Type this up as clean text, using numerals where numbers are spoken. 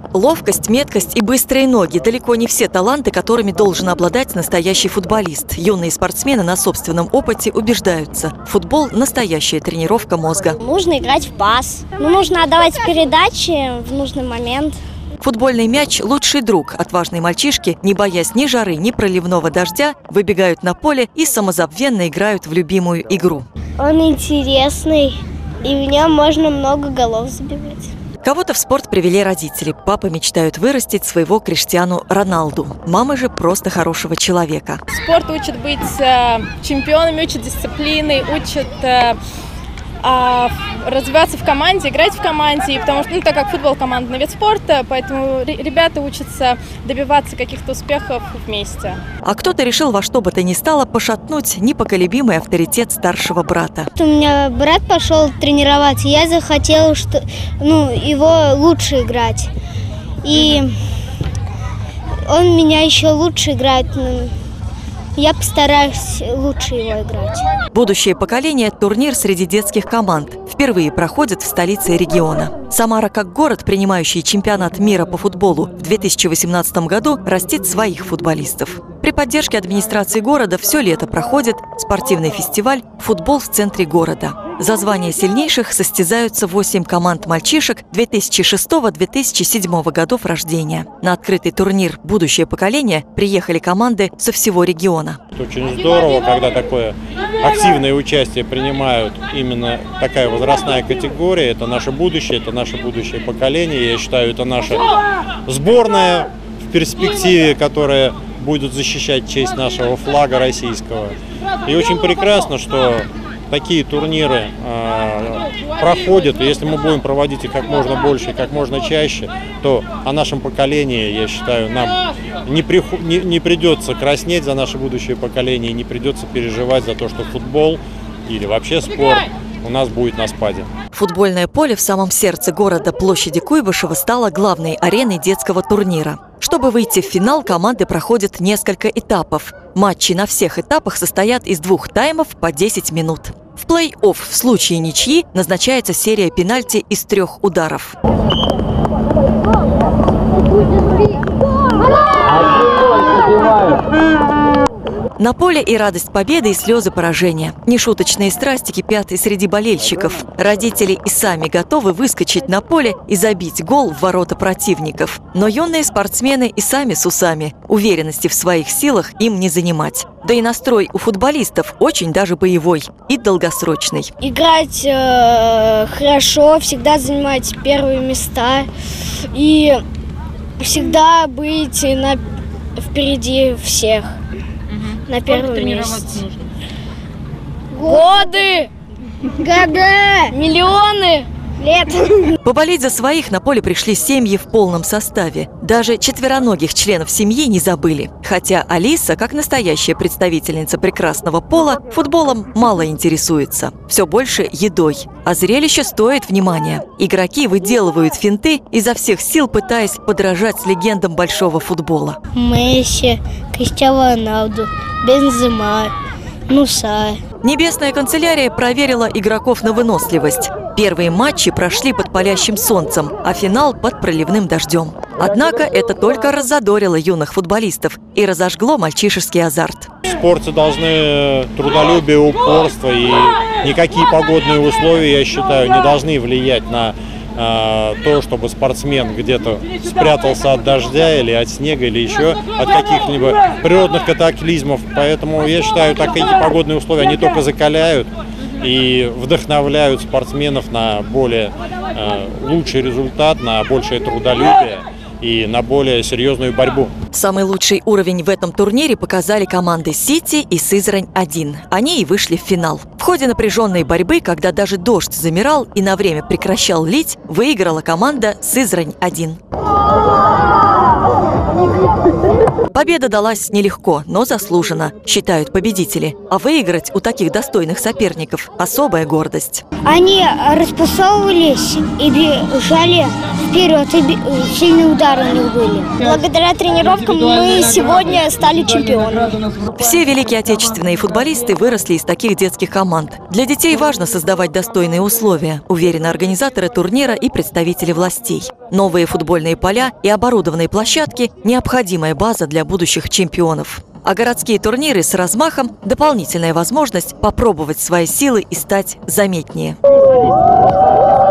Ловкость, меткость и быстрые ноги – далеко не все таланты, которыми должен обладать настоящий футболист. Юные спортсмены на собственном опыте убеждаются – футбол – настоящая тренировка мозга. Нужно играть в пас, нужно отдавать передачи в нужный момент. Футбольный мяч – лучший друг. Отважные мальчишки, не боясь ни жары, ни проливного дождя, выбегают на поле и самозабвенно играют в любимую игру. Он интересный, и в нем можно много голов забивать. Кого-то в спорт привели родители. Папы мечтают вырастить своего Криштиану Роналду. Мамы же просто хорошего человека. Спорт учит быть чемпионами, учит дисциплины, учит развиваться в команде, играть в команде, потому что, так как футбол командный вид спорта, поэтому ребята учатся добиваться каких-то успехов вместе. А кто-то решил во что бы то ни стало пошатнуть непоколебимый авторитет старшего брата. У меня брат пошел тренироваться, я захотела, его лучше играть. И он меня еще лучше играет. Я постараюсь лучше его играть. Будущее поколение – турнир среди детских команд. Впервые проходит в столице региона. Самара, как город, принимающий чемпионат мира по футболу, в 2018 году растит своих футболистов. При поддержке администрации города все лето проходит спортивный фестиваль «Футбол в центре города». За звание сильнейших состязаются 8 команд мальчишек 2006-2007 годов рождения. На открытый турнир «Будущее поколение» приехали команды со всего региона. Очень здорово, когда такое активное участие принимают именно такая возрастная категория. Это наше будущее поколение. Я считаю, это наша сборная в перспективе, которая будет защищать честь нашего флага российского. И очень прекрасно, что такие турниры проходят, и если мы будем проводить их как можно больше и как можно чаще, то о нашем поколении, я считаю, нам не придется краснеть за наше будущее поколение, не придется переживать за то, что футбол или вообще спорт у нас будет на спаде. Футбольное поле в самом сердце города, площади Куйбышева, стало главной ареной детского турнира. Чтобы выйти в финал, команды проходят несколько этапов. Матчи на всех этапах состоят из 2 таймов по 10 минут. В плей-офф в случае ничьи назначается серия пенальти из 3 ударов. На поле и радость победы, и слезы поражения. Нешуточные страсти кипят и среди болельщиков. Родители и сами готовы выскочить на поле и забить гол в ворота противников. Но юные спортсмены и сами с усами. Уверенности в своих силах им не занимать. Да и настрой у футболистов очень даже боевой и долгосрочный. Играть хорошо, всегда занимать первые места и всегда быть впереди всех. На первом месте. Годы, миллионы лет. Поболеть за своих на поле пришли семьи в полном составе. Даже четвероногих членов семьи не забыли. Хотя Алиса, как настоящая представительница прекрасного пола, футболом мало интересуется. Все больше едой. А зрелище стоит внимания. Игроки выделывают финты, изо всех сил пытаясь подражать легендам большого футбола. Месси, Криштиану Роналду, Бензема, Муса. Небесная канцелярия проверила игроков на выносливость. Первые матчи прошли под палящим солнцем, а финал под проливным дождем. Однако это только раззадорило юных футболистов и разожгло мальчишеский азарт. В спорте должны трудолюбие, упорство, и никакие погодные условия, я считаю, не должны влиять на то, чтобы спортсмен где-то спрятался от дождя или от снега, или еще от каких-либо природных катаклизмов. Поэтому я считаю, такие погодные условия, они только закаляют и вдохновляют спортсменов на более лучший результат, на большее трудолюбие и на более серьезную борьбу. Самый лучший уровень в этом турнире показали команды «Сити» и «Сызрань-1». Они и вышли в финал. В ходе напряженной борьбы, когда даже дождь замирал и на время прекращал лить, выиграла команда «Сызрань-1». Победа далась нелегко, но заслуженно, считают победители. А выиграть у таких достойных соперников – особая гордость. Они распасовывались и бежали вперед, и сильные удары у них были. Благодаря тренировкам мы сегодня стали чемпионами. Все великие отечественные футболисты выросли из таких детских команд. Для детей важно создавать достойные условия, уверены организаторы турнира и представители властей. Новые футбольные поля и оборудованные площадки – необходимая база для будущих чемпионов. А городские турниры с размахом – дополнительная возможность попробовать свои силы и стать заметнее.